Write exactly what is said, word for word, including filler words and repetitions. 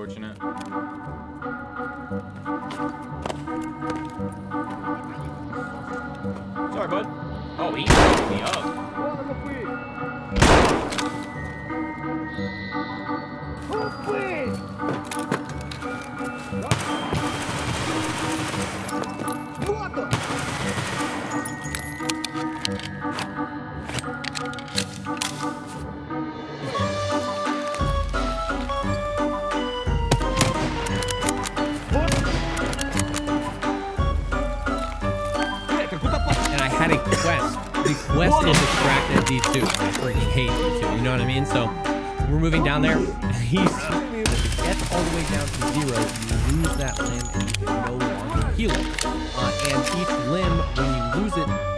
Unfortunate. Sorry, bud. Oh, he fucked me up. And I had a quest. The quest is extract at D two. I freaking hate D two. You know what I mean? So we're moving down there. He's if it gets all the way down to zero, you lose that limb and you can no longer heal it. Uh, and each limb, when you lose it,